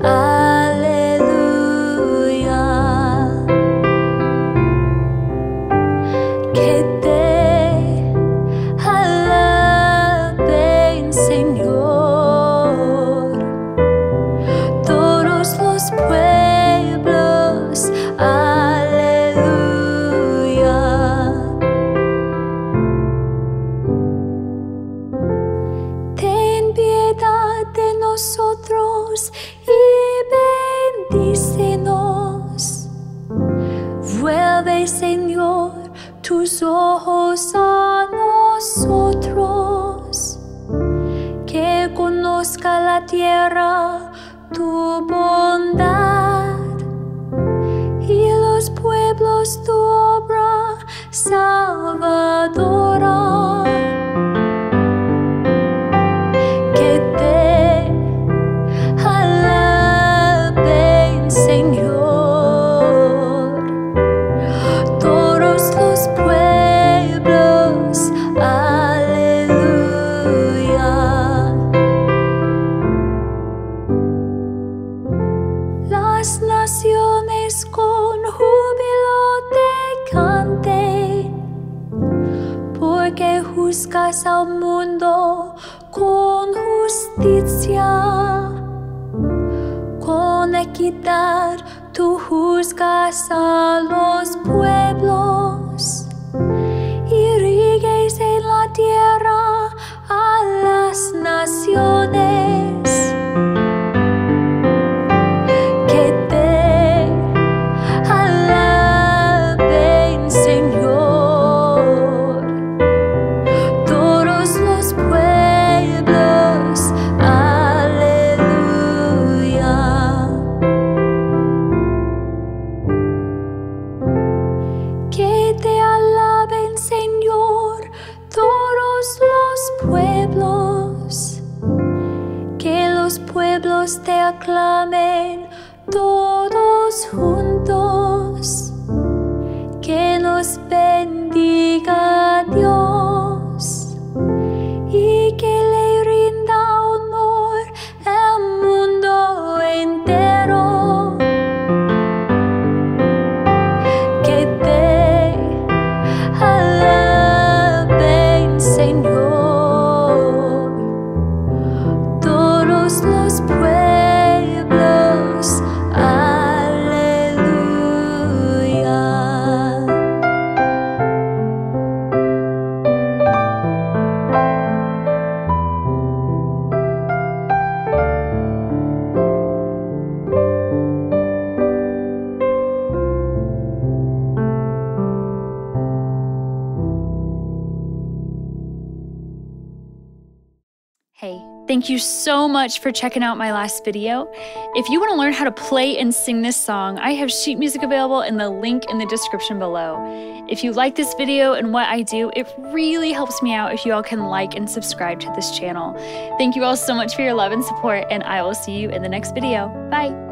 aleluya. Que te alaben, Señor, todos los pueblos, aleluya. Ten piedad de nosotros y bendícenos. Vuelve, Señor, tus ojos a nosotros, que conozca la tierra tu bondad y los pueblos tu obra salvadora. Que te alaben, Señor, todos los pueblos, aleluya. Las naciones con júbilo te canten, porque juzgas al mundo con justicia. Con equidad tú juzgas a los pueblos y rigues en la tierra a las naciones. Que te alaben, Señor, todos los pueblos, aleluya. Que te alaben, Señor, todos los pueblos, que los pueblos te aclamen todos juntos, que nos bendiga Dios y que le rinda honor al mundo entero. Que te alaben, Señor, todos los pueblos, aleluya. Hey, thank you so much for checking out my last video. If you want to learn how to play and sing this song, I have sheet music available in the link in the description below. If you like this video and what I do, it really helps me out if you all can like and subscribe to this channel. Thank you all so much for your love and support, and I will see you in the next video. Bye.